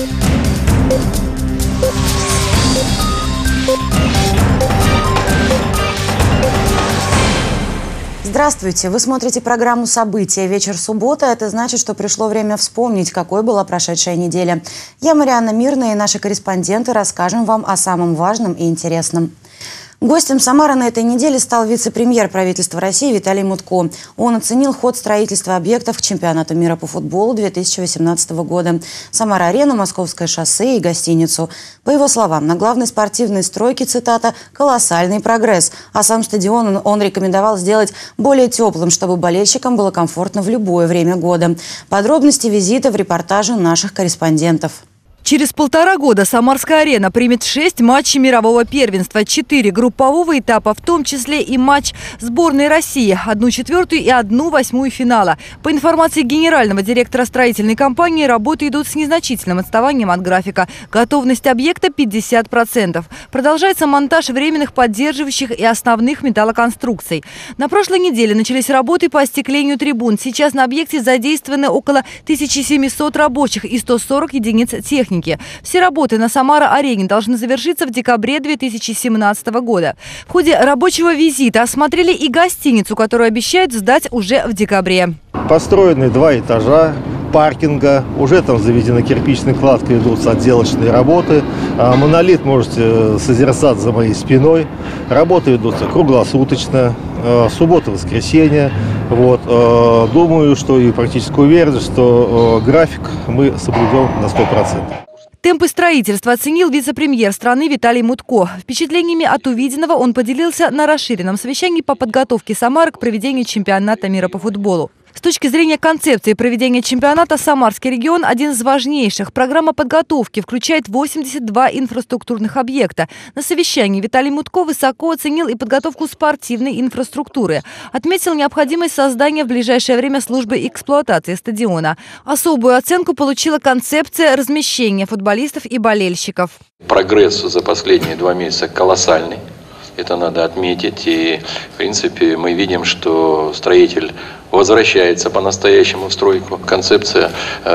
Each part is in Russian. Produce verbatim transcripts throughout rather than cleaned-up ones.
Здравствуйте! Вы смотрите программу «События. Вечер суббота». Это значит, что пришло время вспомнить, какой была прошедшая неделя. Я Марианна Мирная и наши корреспонденты расскажем вам о самом важном и интересном. Гостем Самары на этой неделе стал вице-премьер правительства России Виталий Мутко. Он оценил ход строительства объектов к чемпионату мира по футболу две тысячи восемнадцатого года. Самара-арену, Московское шоссе и гостиницу. По его словам, на главной спортивной стройке, цитата, «колоссальный прогресс». А сам стадион он рекомендовал сделать более теплым, чтобы болельщикам было комфортно в любое время года. Подробности визита в репортаже наших корреспондентов. Через полтора года Самарская арена примет шесть матчей мирового первенства, четыре группового этапа, в том числе и матч сборной России, одну четвертую и одну восьмую финала. По информации генерального директора строительной компании, работы идут с незначительным отставанием от графика. Готовность объекта пятьдесят процентов. Продолжается монтаж временных поддерживающих и основных металлоконструкций. На прошлой неделе начались работы по остеклению трибун. Сейчас на объекте задействованы около тысячи семисот рабочих и ста сорока единиц техники. Все работы на Самара-арене должны завершиться в декабре две тысячи семнадцатого года. В ходе рабочего визита осмотрели и гостиницу, которую обещают сдать уже в декабре. Построены два этажа паркинга, уже там заведена кирпичная кладка, идут отделочные работы. Монолит можете созерцать за моей спиной. Работы идут круглосуточно, суббота, воскресенье. Вот. Думаю, что и практически уверен, что график мы соблюдем на сто процентов. Темпы строительства оценил вице-премьер страны Виталий Мутко. Впечатлениями от увиденного он поделился на расширенном совещании по подготовке Самары к проведению чемпионата мира по футболу. С точки зрения концепции проведения чемпионата, Самарский регион – один из важнейших. Программа подготовки включает восемьдесят два инфраструктурных объекта. На совещании Виталий Мутко высоко оценил и подготовку спортивной инфраструктуры. Отметил необходимость создания в ближайшее время службы эксплуатации стадиона. Особую оценку получила концепция размещения футболистов и болельщиков. Прогресс за последние два месяца колоссальный. Это надо отметить. И, в принципе, мы видим, что строитель возвращается по-настоящему в стройку. Концепция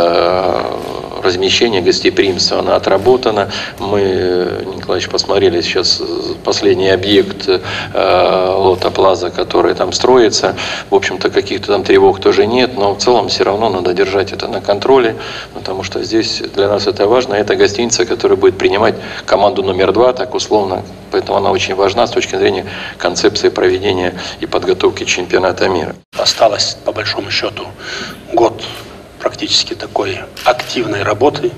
э, размещения гостеприимства, она отработана. Мы, Николаевич, посмотрели сейчас последний объект э, Лотто Плаза, который там строится. В общем-то, каких-то там тревог тоже нет, но в целом все равно надо держать это на контроле, потому что здесь для нас это важно. Это гостиница, которая будет принимать команду номер два, так условно. Поэтому она очень важна с точки зрения концепции проведения и подготовки чемпионата мира. Осталось, по большому счету, год практически такой активной работы.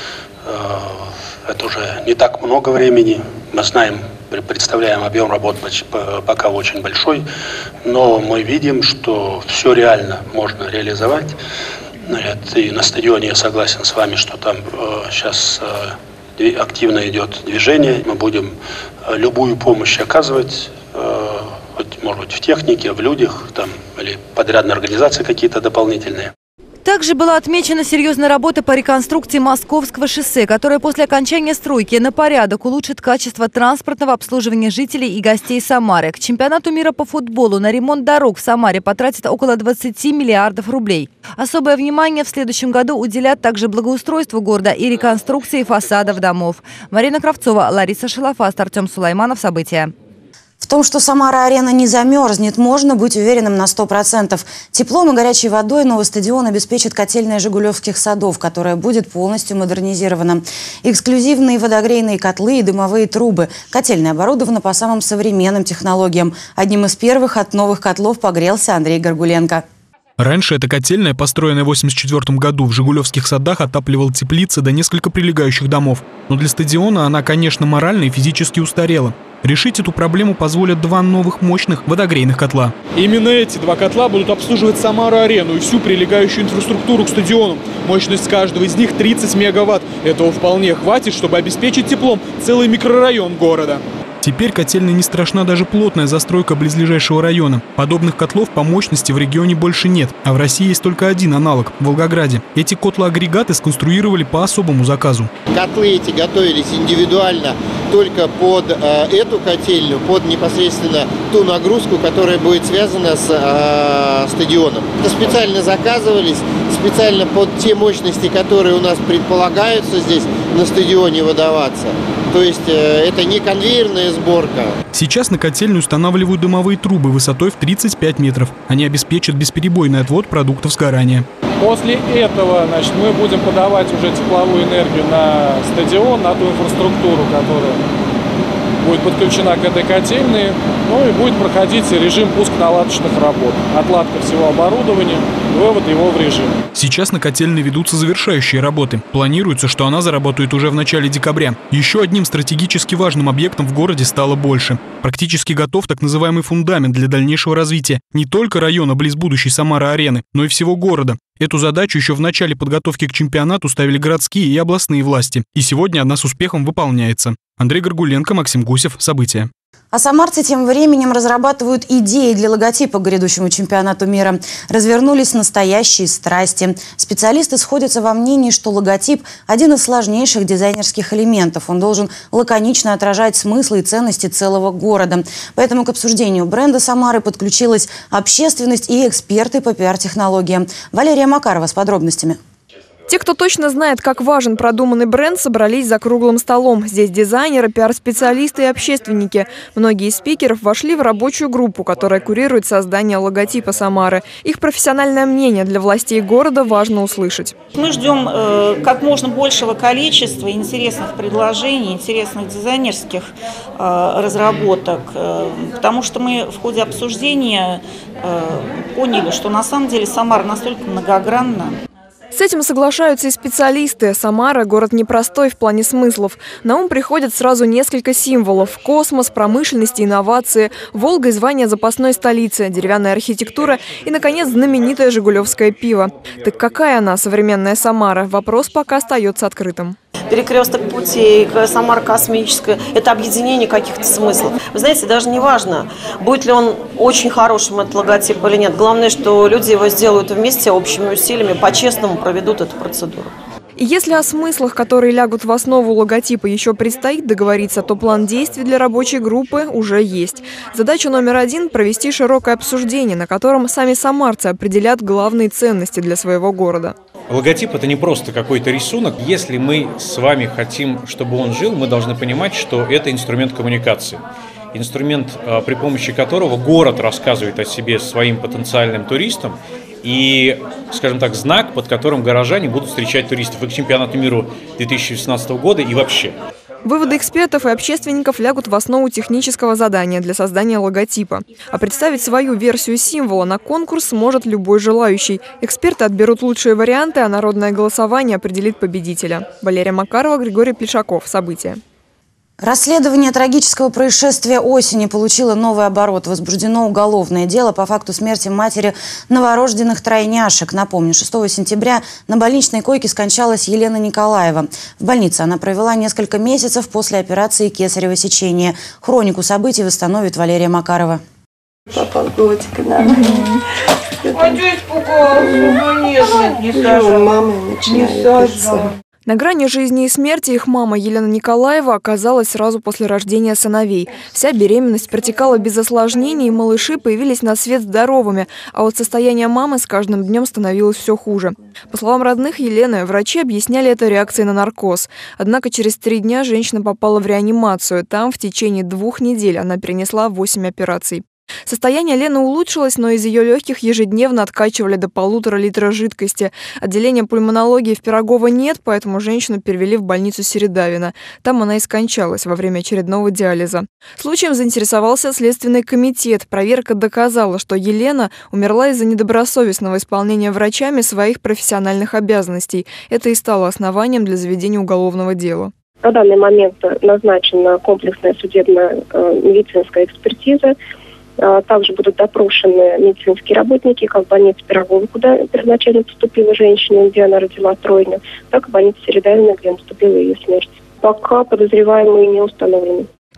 Это уже не так много времени. Мы знаем, представляем объем работ пока очень большой, но мы видим, что все реально можно реализовать. И на стадионе я согласен с вами, что там сейчас активно идет движение. Мы будем любую помощь оказывать, может быть, в технике, в людях, там, или подрядные организации какие-то дополнительные. Также была отмечена серьезная работа по реконструкции Московского шоссе, которая после окончания стройки на порядок улучшит качество транспортного обслуживания жителей и гостей Самары. К чемпионату мира по футболу на ремонт дорог в Самаре потратят около двадцати миллиардов рублей. Особое внимание в следующем году уделят также благоустройству города и реконструкции фасадов домов. Марина Кравцова, Лариса Шилофаст, Артем Сулайманов. События. В том, что Самара-арена не замерзнет, можно быть уверенным на сто процентов. Теплом и горячей водой новый стадион обеспечит котельная Жигулевских садов, которая будет полностью модернизирована. Эксклюзивные водогрейные котлы и дымовые трубы. Котельная оборудована по самым современным технологиям. Одним из первых от новых котлов погрелся Андрей Горгуленко. Раньше эта котельная, построенная в восемьдесят четвёртом году в Жигулевских садах, отапливала теплицы до несколько прилегающих домов. Но для стадиона она, конечно, морально и физически устарела. Решить эту проблему позволят два новых мощных водогрейных котла. Именно эти два котла будут обслуживать Самару-арену и всю прилегающую инфраструктуру к стадиону. Мощность каждого из них тридцать мегаватт. Этого вполне хватит, чтобы обеспечить теплом целый микрорайон города. Теперь котельной не страшна даже плотная застройка близлежащего района. Подобных котлов по мощности в регионе больше нет, а в России есть только один аналог – в Волгограде. Эти котлоагрегаты сконструировали по особому заказу. Котлы эти готовились индивидуально только под э, эту котельную, под непосредственно ту нагрузку, которая будет связана с э, стадионом. Это специально заказывались, специально под те мощности, которые у нас предполагаются здесь на стадионе выдаваться. То есть э, это не конвейерная сборка. Сейчас на котельную устанавливают дымовые трубы высотой в тридцать пять метров. Они обеспечат бесперебойный отвод продуктов сгорания. После этого, значит, мы будем подавать уже тепловую энергию на стадион, на ту инфраструктуру, которая будет подключена к этой котельной, ну и будет проходить режим пуск-наладочных работ. Отладка всего оборудования, вывод его в режим. Сейчас на котельной ведутся завершающие работы. Планируется, что она заработает уже в начале декабря. Еще одним стратегически важным объектом в городе стало больше. Практически готов так называемый фундамент для дальнейшего развития не только района близ будущей Самары-арены, но и всего города. Эту задачу еще в начале подготовки к чемпионату ставили городские и областные власти. И сегодня она с успехом выполняется. Андрей Горгуленко, Максим Гусев. События. А самарцы тем временем разрабатывают идеи для логотипа к грядущему чемпионату мира. Развернулись настоящие страсти. Специалисты сходятся во мнении, что логотип – один из сложнейших дизайнерских элементов. Он должен лаконично отражать смыслы и ценности целого города. Поэтому к обсуждению бренда Самары подключилась общественность и эксперты по пиар-технологиям. Валерия Макарова с подробностями. Те, кто точно знает, как важен продуманный бренд, собрались за круглым столом. Здесь дизайнеры, пиар-специалисты и общественники. Многие из спикеров вошли в рабочую группу, которая курирует создание логотипа Самары. Их профессиональное мнение для властей города важно услышать. Мы ждем э, как можно большего количества интересных предложений, интересных дизайнерских э, разработок, э, потому что мы в ходе обсуждения э, поняли, что на самом деле Самара настолько многогранна. С этим соглашаются и специалисты. Самара – город непростой в плане смыслов. На ум приходят сразу несколько символов – космос, промышленность, инновации, Волга и звание запасной столицы, деревянная архитектура и, наконец, знаменитое жигулевское пиво. Так какая она, современная Самара? Вопрос пока остается открытым. Перекресток путей, Самара космическая – это объединение каких-то смыслов. Вы знаете, даже не важно, будет ли он очень хорошим, этот логотип, или нет. Главное, что люди его сделают вместе, общими усилиями, по-честному проведут эту процедуру. И если о смыслах, которые лягут в основу логотипа, еще предстоит договориться, то план действий для рабочей группы уже есть. Задача номер один – провести широкое обсуждение, на котором сами самарцы определят главные ценности для своего города. Логотип – это не просто какой-то рисунок. Если мы с вами хотим, чтобы он жил, мы должны понимать, что это инструмент коммуникации. Инструмент, при помощи которого город рассказывает о себе своим потенциальным туристам. И, скажем так, знак, под которым горожане будут встречать туристов и к чемпионату мира две тысячи шестнадцатого года и вообще. Выводы экспертов и общественников лягут в основу технического задания для создания логотипа. А представить свою версию символа на конкурс сможет любой желающий. Эксперты отберут лучшие варианты, а народное голосование определит победителя. Валерия Макарова, Григорий Плешаков. События. Расследование трагического происшествия осени получило новый оборот. Возбуждено уголовное дело по факту смерти матери новорожденных тройняшек. Напомню, шестого сентября на больничной койке скончалась Елена Николаева. В больнице она провела несколько месяцев после операции кесарево сечения. Хронику событий восстановит Валерия Макарова. Папа, котик, да. А что испугался? Нет, не сажа. Мама начинает. На грани жизни и смерти их мама Елена Николаева оказалась сразу после рождения сыновей. Вся беременность протекала без осложнений, и малыши появились на свет здоровыми, а вот состояние мамы с каждым днем становилось все хуже. По словам родных Елены, врачи объясняли это реакцией на наркоз. Однако через три дня женщина попала в реанимацию. Там в течение двух недель она перенесла восемь операций. Состояние Лены улучшилось, но из ее легких ежедневно откачивали до полутора литра жидкости. Отделения пульмонологии в Пирогово нет, поэтому женщину перевели в больницу Середавино. Там она и скончалась во время очередного диализа. Случаем заинтересовался Следственный комитет. Проверка доказала, что Елена умерла из-за недобросовестного исполнения врачами своих профессиональных обязанностей. Это и стало основанием для заведения уголовного дела. На данный момент назначена комплексная судебная э, медицинская экспертиза. Также будут допрошены медицинские работники, как в больнице Пирогово, куда первоначально поступила женщина, где она родила тройню, так и в больнице Середавино, где наступила ее смерть. Пока подозреваемые не установлены.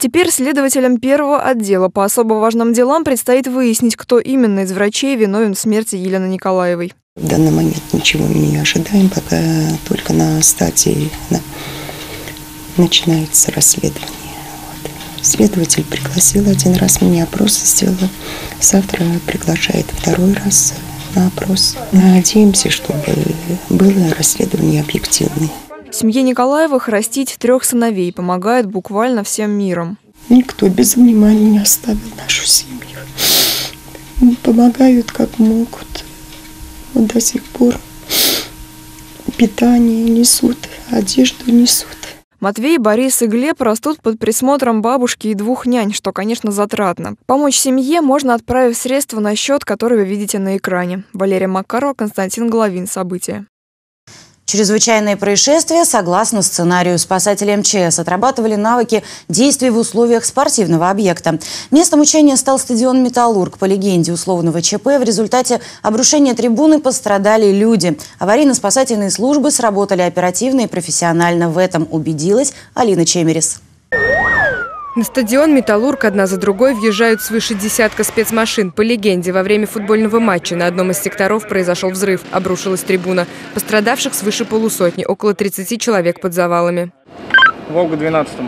Теперь следователям первого отдела по особо важным делам предстоит выяснить, кто именно из врачей виновен в смерти Елены Николаевой. В данный момент ничего мы не ожидаем, пока только на стадии да, начинается расследование. Вот. Следователь пригласил один раз, меня опрос сделала. Завтра приглашает второй раз на опрос. Надеемся, чтобы было расследование объективное. Семье Николаевых растить трех сыновей помогает буквально всем миром. Никто без внимания не оставил нашу семью. Помогают как могут. Вот до сих пор питание несут, одежду несут. Матвей, Борис и Глеб растут под присмотром бабушки и двух нянь, что, конечно, затратно. Помочь семье можно, отправив средства на счет, который вы видите на экране. Валерия Макарова, Константин Головин. События. Чрезвычайные происшествия, согласно сценарию, спасатели эм че эс отрабатывали навыки действий в условиях спортивного объекта. Местом учения стал стадион «Металлург». По легенде условного ЧП, в результате обрушения трибуны пострадали люди. Аварийно-спасательные службы сработали оперативно и профессионально. В этом убедилась Алина Чемерис. На стадион «Металлург» одна за другой въезжают свыше десятка спецмашин. По легенде, во время футбольного матча на одном из секторов произошел взрыв. Обрушилась трибуна. Пострадавших свыше полусотни, около тридцати человек под завалами. Волга двенадцатому.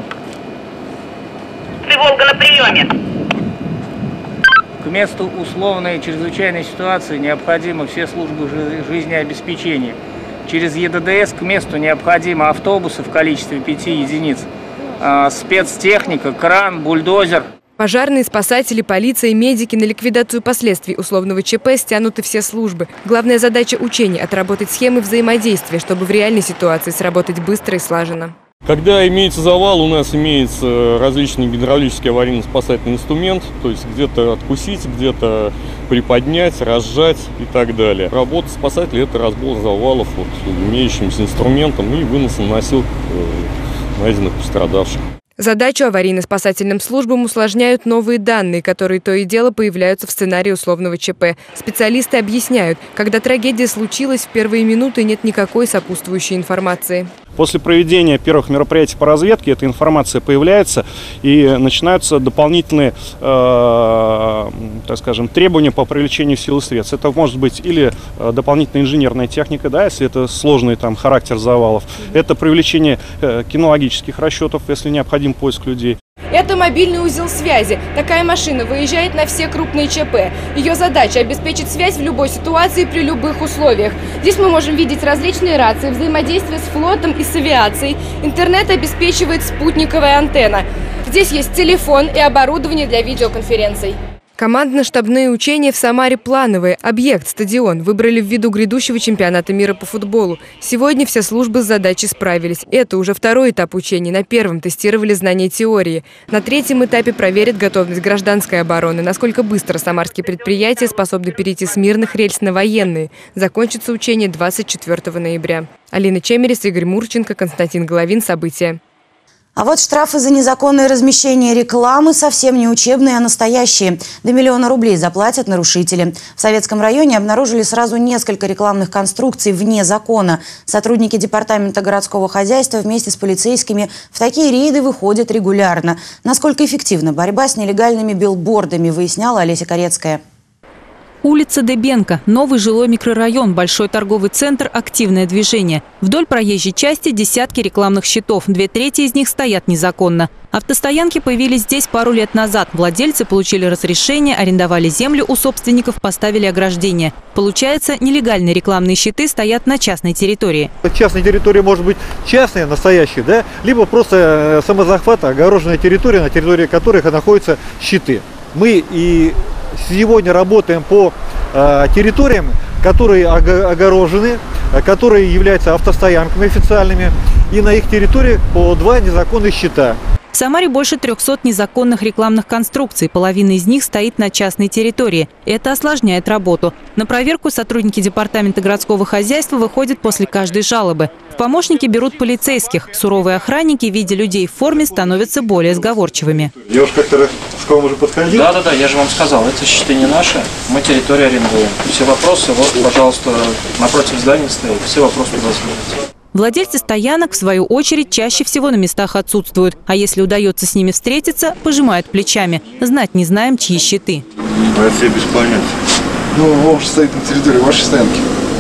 Ты Волга на приеме. К месту условной чрезвычайной ситуации необходимы все службы жизнеобеспечения. Через е дэ дэ эс к месту необходимы автобусы в количестве пяти единиц. Спецтехника, кран, бульдозер. Пожарные, спасатели, полиция, медики. На ликвидацию последствий условного ЧП стянуты все службы. Главная задача учений – отработать схемы взаимодействия, чтобы в реальной ситуации сработать быстро и слаженно. Когда имеется завал, у нас имеется различный гидравлический аварийно-спасательный инструмент, то есть где-то откусить, где-то приподнять, разжать и так далее. Работа спасателей – это разбор завалов вот, имеющимся инструментом и вынос на носилок найденных пострадавших. Задачу аварийно-спасательным службам усложняют новые данные, которые то и дело появляются в сценарии условного ЧП. Специалисты объясняют, когда трагедия случилась, в первые минуты нет никакой сопутствующей информации. После проведения первых мероприятий по разведке эта информация появляется и начинаются дополнительные, э, так скажем, требования по привлечению сил и средств. Это может быть или дополнительная инженерная техника, да, если это сложный там характер завалов. Это привлечение э, кинологических расчетов, если необходим поиск людей. Это мобильный узел связи. Такая машина выезжает на все крупные ЧП. Ее задача – обеспечить связь в любой ситуации при любых условиях. Здесь мы можем видеть различные рации, взаимодействие с флотом и с авиацией. Интернет обеспечивает спутниковая антенна. Здесь есть телефон и оборудование для видеоконференций. Командно-штабные учения в Самаре плановые. Объект, стадион, выбрали ввиду грядущего чемпионата мира по футболу. Сегодня все службы с задачей справились. Это уже второй этап учений. На первом тестировали знания теории. На третьем этапе проверят готовность гражданской обороны. Насколько быстро самарские предприятия способны перейти с мирных рельс на военные. Закончится учение двадцать четвёртого ноября. Алина Чемерис, Игорь Мурченко, Константин Головин. События. А вот штрафы за незаконное размещение рекламы совсем не учебные, а настоящие. До миллиона рублей заплатят нарушители. В Советском районе обнаружили сразу несколько рекламных конструкций вне закона. Сотрудники департамента городского хозяйства вместе с полицейскими в такие рейды выходят регулярно. Насколько эффективна борьба с нелегальными билбордами, выясняла Олеся Корецкая. Улица Дебенко, новый жилой микрорайон, большой торговый центр, активное движение. Вдоль проезжей части десятки рекламных щитов, две трети из них стоят незаконно. Автостоянки появились здесь пару лет назад. Владельцы получили разрешение, арендовали землю у собственников, поставили ограждение. Получается, нелегальные рекламные щиты стоят на частной территории. Частная территория может быть частная, настоящая, да, либо просто самозахват, огороженная территория, на территории которой находятся щиты. Мы и сегодня работаем по э, территориям, которые огорожены, которые являются автостоянками официальными, и на их территории по два незаконных щита. В Самаре больше трёхсот незаконных рекламных конструкций. Половина из них стоит на частной территории. Это осложняет работу. На проверку сотрудники департамента городского хозяйства выходят после каждой жалобы. В помощники берут полицейских. Суровые охранники, видя людей в форме, становятся более сговорчивыми. Девушка, которая к вам уже подходила? Да, да, да, я же вам сказал, это щиты не наши, мы территорию арендуем. Все вопросы, вот, пожалуйста, напротив здания стоит, все вопросы туда следуют. Владельцы стоянок, в свою очередь, чаще всего на местах отсутствуют. А если удается с ними встретиться, пожимают плечами. Знать не знаем, чьи щиты. Я себе без понятия. Ну, он же стоит на территории вашей стоянки.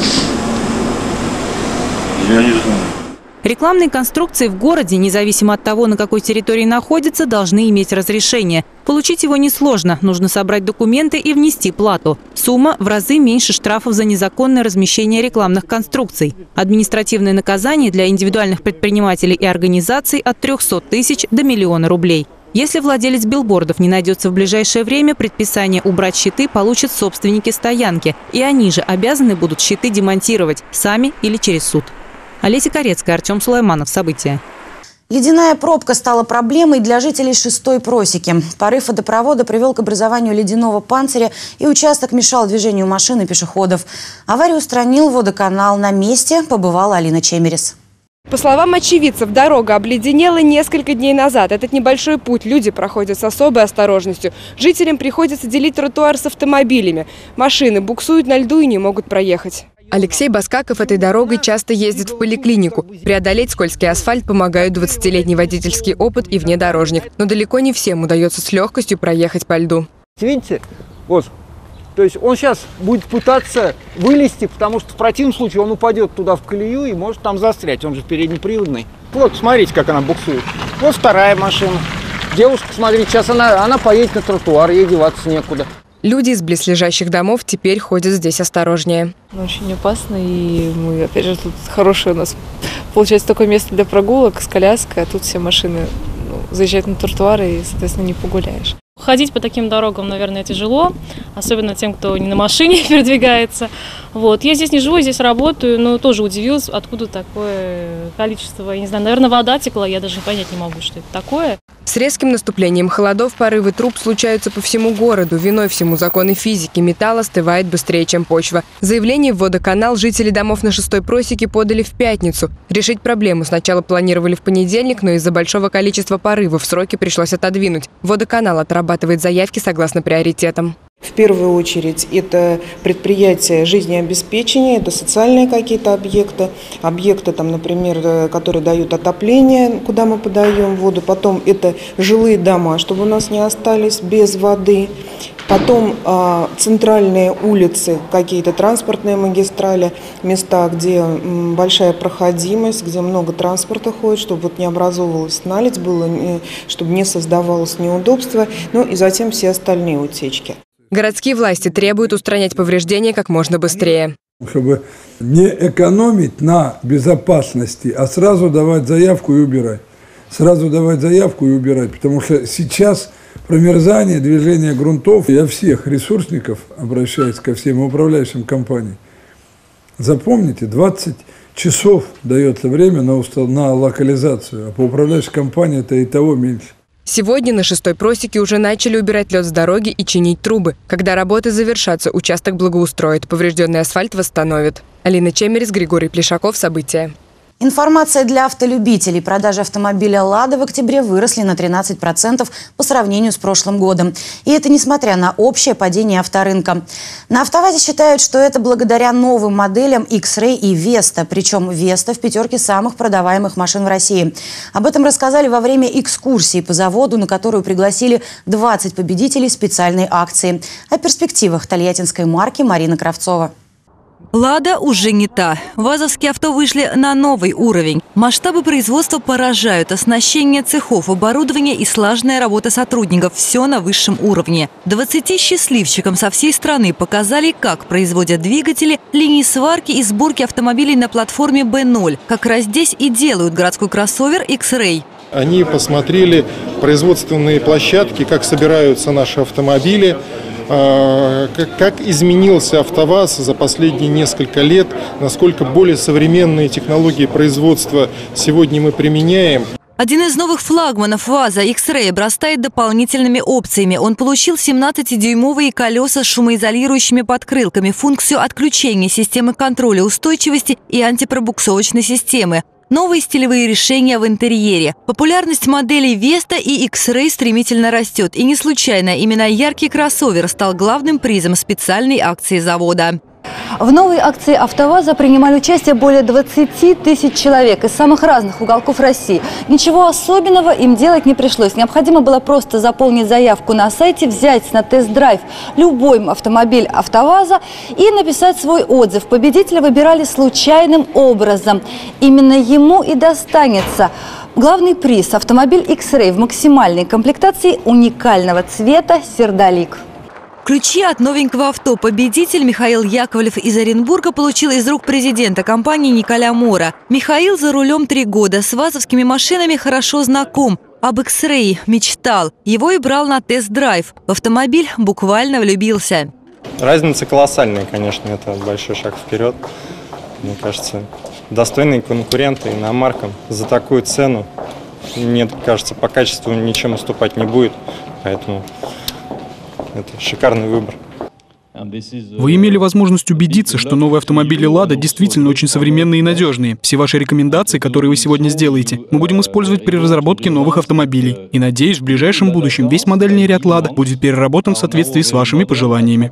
Я не знаю. Рекламные конструкции в городе, независимо от того, на какой территории находятся, должны иметь разрешение. Получить его несложно. Нужно собрать документы и внести плату. Сумма в разы меньше штрафов за незаконное размещение рекламных конструкций. Административное наказание для индивидуальных предпринимателей и организаций от трёхсот тысяч до миллиона рублей. Если владелец билбордов не найдется в ближайшее время, предписание убрать щиты получат собственники стоянки. И они же обязаны будут щиты демонтировать, сами или через суд. Олеся Корецкая, Артем Сулайманов. События. Ледяная пробка стала проблемой для жителей шестой просеки. Порыв водопровода привел к образованию ледяного панциря, и участок мешал движению машин и пешеходов. Аварию устранил водоканал. На месте побывала Алина Чемерис. По словам очевидцев, дорога обледенела несколько дней назад. Этот небольшой путь люди проходят с особой осторожностью. Жителям приходится делить тротуар с автомобилями. Машины буксуют на льду и не могут проехать. Алексей Баскаков этой дорогой часто ездит в поликлинику. Преодолеть скользкий асфальт помогают двадцатилетний водительский опыт и внедорожник. Но далеко не всем удается с легкостью проехать по льду. Видите, вот, то есть он сейчас будет пытаться вылезти, потому что в противном случае он упадет туда в колею и может там застрять. Он же переднеприводный. Вот, смотрите, как она буксует. Вот вторая машина. Девушка, смотрите, сейчас она, она поедет на тротуар, ей деваться некуда. Люди из близлежащих домов теперь ходят здесь осторожнее. Очень опасно, и мы, опять же, тут хорошее у нас получается такое место для прогулок с коляской, а тут все машины ну, заезжают на тротуары и, соответственно, не погуляешь. Ходить по таким дорогам, наверное, тяжело, особенно тем, кто не на машине передвигается. Вот. Я здесь не живу, здесь работаю, но тоже удивилась, откуда такое количество. Я не знаю, наверное, вода текла, я даже понять не могу, что это такое. С резким наступлением холодов порывы труб случаются по всему городу. Виной всему законы физики. Металл остывает быстрее, чем почва. Заявление в водоканал жители домов на шестой просеке подали в пятницу. Решить проблему сначала планировали в понедельник, но из-за большого количества порывов сроки пришлось отодвинуть. Водоканал отрабатывает заявки согласно приоритетам. В первую очередь это предприятия жизнеобеспечения, это социальные какие-то объекты, объекты, там, например, которые дают отопление, куда мы подаем воду. Потом это жилые дома, чтобы у нас не остались без воды. Потом э, центральные улицы, какие-то транспортные магистрали, места, где м, большая проходимость, где много транспорта ходит, чтобы вот не образовывалась наледь, было, не, чтобы не создавалось неудобства. Ну и затем все остальные утечки. Городские власти требуют устранять повреждения как можно быстрее. Чтобы не экономить на безопасности, а сразу давать заявку и убирать. Сразу давать заявку и убирать, потому что сейчас промерзание, движение грунтов, я всех ресурсников обращаюсь ко всем управляющим компаниям. Запомните, двадцать часов дается время на, на локализацию, а по управляющей компании это и того меньше. Сегодня на шестой просеке уже начали убирать лед с дороги и чинить трубы. Когда работы завершатся, участок благоустроят, поврежденный асфальт восстановят. Алина Чемерис, Григорий Плешаков. События. Информация для автолюбителей. Продажи автомобиля «Лада» в октябре выросли на тринадцать процентов по сравнению с прошлым годом. И это несмотря на общее падение авторынка. На «АвтоВАЗе» считают, что это благодаря новым моделям X-Ray и Vesta. Причем Vesta в пятерке самых продаваемых машин в России. Об этом рассказали во время экскурсии по заводу, на которую пригласили двадцать победителей специальной акции. О перспективах тольяттинской марки Марина Кравцова. «Лада» уже не та. ВАЗовские авто вышли на новый уровень. Масштабы производства поражают. Оснащение цехов, оборудование и слаженная работа сотрудников – все на высшем уровне. двадцати счастливчикам со всей страны показали, как производят двигатели, линии сварки и сборки автомобилей на платформе бэ ноль. Как раз здесь и делают городской кроссовер X-Ray. Они посмотрели производственные площадки, как собираются наши автомобили, как изменился АвтоВАЗ за последние несколько лет, насколько более современные технологии производства сегодня мы применяем. Один из новых флагманов ВАЗа X-Ray обрастает дополнительными опциями. Он получил семнадцатидюймовые колеса с шумоизолирующими подкрылками, функцию отключения системы контроля устойчивости и антипробуксовочной системы. Новые стилевые решения в интерьере. Популярность моделей Vesta и X-Ray стремительно растет. И не случайно именно яркий кроссовер стал главным призом специальной акции завода. В новой акции «АвтоВАЗа» принимали участие более двадцати тысяч человек из самых разных уголков России. Ничего особенного им делать не пришлось. Необходимо было просто заполнить заявку на сайте, взять на тест-драйв любой автомобиль «АвтоВАЗа» и написать свой отзыв. Победителя выбирали случайным образом. Именно ему и достанется главный приз – автомобиль X-Ray в максимальной комплектации уникального цвета «Сердолик». Ключи от новенького авто победитель Михаил Яковлев из Оренбурга получил из рук президента компании Николя Мора. Михаил за рулем три года, с вазовскими машинами хорошо знаком. Об X-Ray мечтал. Его и брал на тест-драйв. В автомобиль буквально влюбился. Разница колоссальная, конечно, это большой шаг вперед. Мне кажется, достойные конкуренты иномаркам за такую цену. Мне кажется, по качеству ничем уступать не будет, поэтому... Это шикарный выбор. Вы имели возможность убедиться, что новые автомобили «Лада» действительно очень современные и надежные. Все ваши рекомендации, которые вы сегодня сделаете, мы будем использовать при разработке новых автомобилей. И надеюсь, в ближайшем будущем весь модельный ряд «Лада» будет переработан в соответствии с вашими пожеланиями.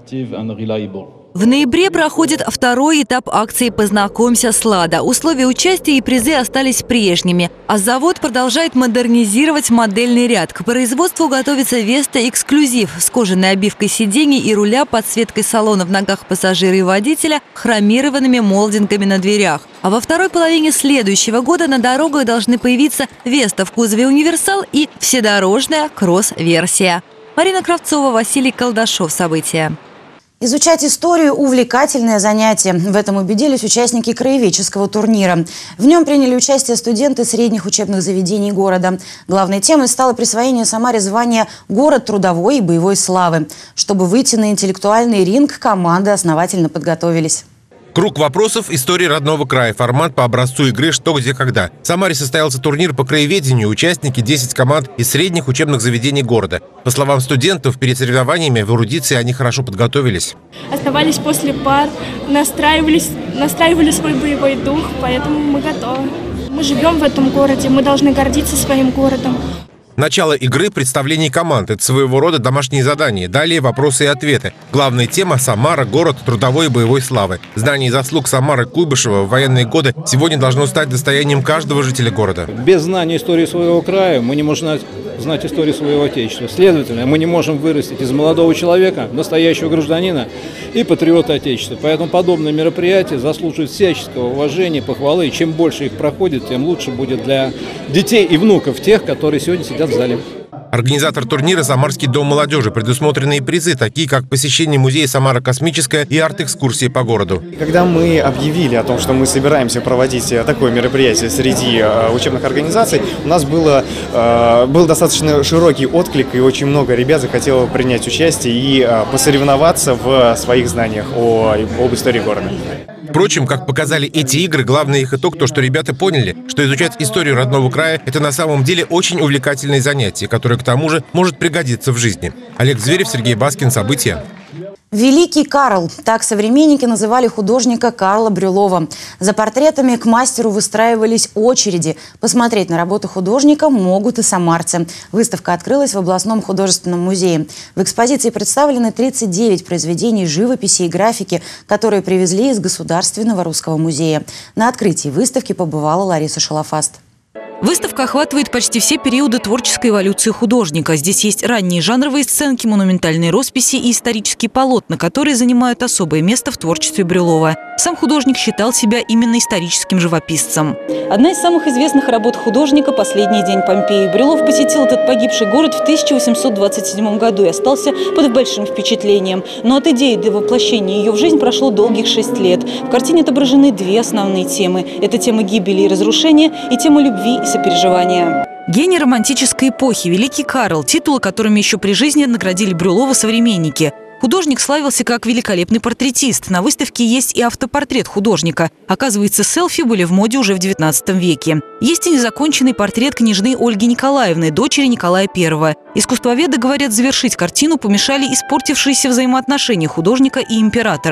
В ноябре проходит второй этап акции «Познакомься с Лада». Условия участия и призы остались прежними. А завод продолжает модернизировать модельный ряд. К производству готовится Веста Эксклюзив с кожаной обивкой сидений и руля, подсветкой салона в ногах пассажира и водителя, хромированными молдингами на дверях. А во второй половине следующего года на дорогах должны появиться Веста в кузове «Универсал» и вседорожная кросс-версия. Марина Кравцова, Василий Колдашов. События. Изучать историю – увлекательное занятие. В этом убедились участники краеведческого турнира. В нем приняли участие студенты средних учебных заведений города. Главной темой стало присвоение Самаре звания «Город трудовой и боевой славы». Чтобы выйти на интеллектуальный ринг, команды основательно подготовились. Круг вопросов истории родного края. Формат по образцу игры «Что, где, когда». В Самаре состоялся турнир по краеведению. Участники – десять команд из средних учебных заведений города. По словам студентов, перед соревнованиями в эрудиции они хорошо подготовились. Оставались после пар, настраивались, настраивали свой боевой дух, поэтому мы готовы. Мы живем в этом городе, мы должны гордиться своим городом. Начало игры – представление команд. Это своего рода домашние задания. Далее вопросы и ответы. Главная тема – Самара, город трудовой и боевой славы. Знание и заслуг Самары Куйбышева в военные годы сегодня должно стать достоянием каждого жителя города. Без знания истории своего края мы не можем знать, знать историю своего отечества. Следовательно, мы не можем вырастить из молодого человека настоящего гражданина и патриота отечества. Поэтому подобные мероприятия заслуживают всяческого уважения, похвалы. И чем больше их проходит, тем лучше будет для детей и внуков тех, которые сегодня сидят в зале. Организатор турнира «Самарский дом молодежи». Предусмотренные призы, такие как посещение музея «Самара Космическая» и арт-экскурсии по городу. Когда мы объявили о том, что мы собираемся проводить такое мероприятие среди учебных организаций, у нас было, был достаточно широкий отклик, и очень много ребят захотело принять участие и посоревноваться в своих знаниях о, об истории города. Впрочем, как показали эти игры, главный их итог – то, что ребята поняли, что изучать историю родного края – это на самом деле очень увлекательное занятие, которое к тому же может пригодиться в жизни. Олег Зверев, Сергей Баскин. События. Великий Карл. Так современники называли художника Карла Брюлова. За портретами к мастеру выстраивались очереди. Посмотреть на работу художника могут и самарцы. Выставка открылась в областном художественном музее. В экспозиции представлены тридцать девять произведений живописи и графики, которые привезли из Государственного русского музея. На открытии выставки побывала Лариса Шалафаст. Выставка охватывает почти все периоды творческой эволюции художника. Здесь есть ранние жанровые сценки, монументальные росписи и исторические полотна, которые занимают особое место в творчестве Брюлова. Сам художник считал себя именно историческим живописцем. Одна из самых известных работ художника – «Последний день Помпеи». Брюлов посетил этот погибший город в тысяча восемьсот двадцать седьмом году и остался под большим впечатлением. Но от идеи до воплощения ее в жизнь прошло долгих шесть лет. В картине отображены две основные темы. Это тема гибели и разрушения и тема любви и сопереживания. Гений романтической эпохи, Великий Карл, титулы, которыми еще при жизни наградили Брюлова современники. Художник славился как великолепный портретист. На выставке есть и автопортрет художника. Оказывается, селфи были в моде уже в девятнадцатом веке. Есть и незаконченный портрет княжны Ольги Николаевны, дочери Николая Первого. Искусствоведы говорят, завершить картину помешали испортившиеся взаимоотношения художника и императора. В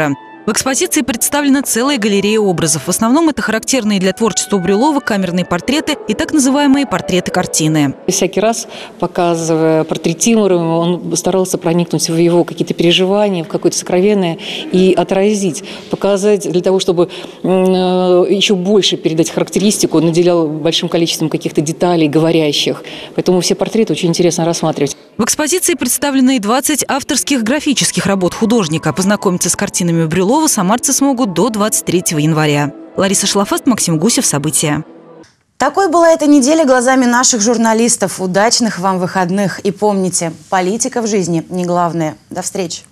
В экспозиции представлена целая галерея образов. В основном это характерные для творчества Брюлова камерные портреты и так называемые портреты-картины. Всякий раз, показывая портрет Тимура, он старался проникнуть в его какие-то переживания, в какое-то сокровенное и отразить, показать для того, чтобы еще больше передать характеристику, он наделял большим количеством каких-то деталей, говорящих. Поэтому все портреты очень интересно рассматривать. В экспозиции представлены и двадцать авторских графических работ художника. Познакомиться с картинами Брюлова самарцы смогут до двадцать третьего января. Лариса Шлафаст, Максим Гусев. События. Такой была эта неделя глазами наших журналистов. Удачных вам выходных. И помните, политика в жизни не главное. До встречи.